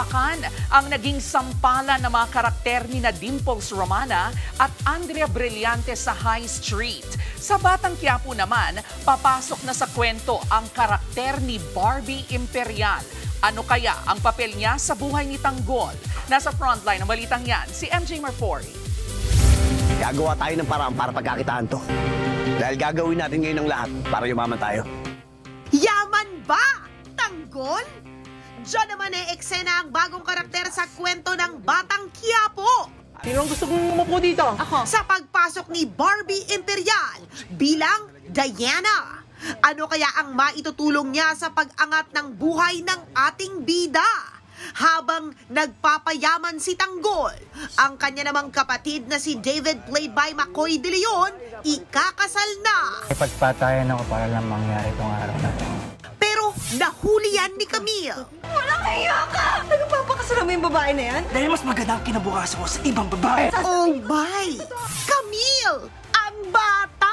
Bulacan ang naging sampalan ng mga karakter ni na Dimples Romana at Andrea Brillantes sa High Street. Sa Batang Quiapo naman, papasok na sa kwento ang karakter ni Barbie Imperial. Ano kaya ang papel niya sa buhay ni Tanggol? Nasa frontline ng balitang yan, si MJ Marfori. Gagawa tayo ng paraan para pagkakitaan to. Dahil gagawin natin ngayon ang lahat para yumaman tayo. Yaman ba? Tanggol? Diyan naman eksena ang bagong karakter sa kwento ng Batang Quiapo. Sino ang gusto kong umupo dito? Ako. Sa pagpasok ni Barbie Imperial bilang Diana. Ano kaya ang maitutulong niya sa pag-angat ng buhay ng ating bida? Habang nagpapayaman si Tanggol, ang kanya namang kapatid na si David played by Macoy De Leon, ikakasal na. Ipagpatayan ako para lang mangyari itong araw na ito. Pero nahuli yan ni Camille. Walang hiya ka! Nagpapakasala mo yung babae na yan? Dahil mas maganda ang kinabukasan ko sa ibang babae. Oh my! Camille! Ang bata!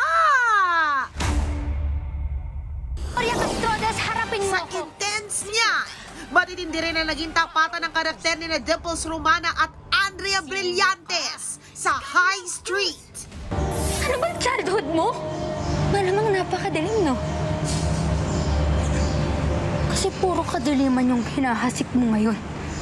Maria Castrodes, harapin mo Sa ako! intense niya, matitindi rin ang naging tapatan ng karakter ni na Dimples Romana at Andrea Brillantes sa High Street. Ano bang childhood mo? Malamang napakadilim, no? Kasi puro kadiliman yung hinahasik mo ngayon.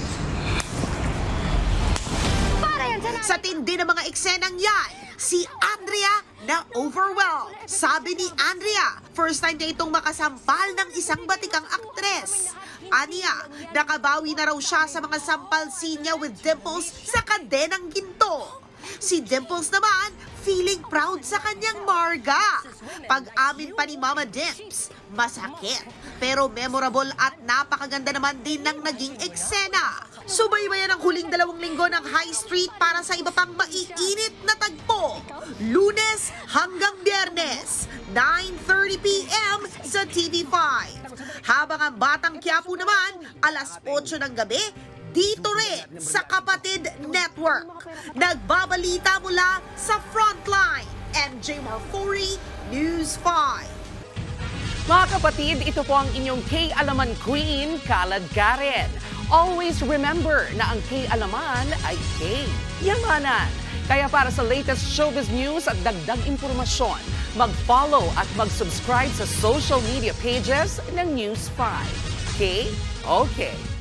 Para yan Sa tindi ng mga eksenang yan, si Andrea na overwhelmed. Sabi ni Andrea, first time niya itong makasampal ng isang batikang aktres. Aniya, nakabawi na raw siya sa mga sampal scene niya with Dimples sa Kadenang Ginto. Si Dimples naman, feeling proud sa kanyang Marga. Pag-amin pa ni Mama Dimps, masakit. Pero memorable at napakaganda naman din ng naging eksena. Subaybayan ang huling 2 linggo ng High Street para sa iba pang maiinit na tagpo. Lunes hanggang Biyernes, 9:30 p.m. sa TV5. Habang ang Batang Quiapo naman, alas 8 ng gabi, dito rin sa Kapatid Network. Nagbabalita mula sa Frontline, MJ Marfori, News 5. Mga kapatid, ito po ang inyong K-Alaman Queen, Kalad Karen. Always remember na ang K-Alaman ay K-Yamanan. Kaya para sa latest showbiz news at dagdag impormasyon, mag-follow at mag-subscribe sa social media pages ng News 5. Okay?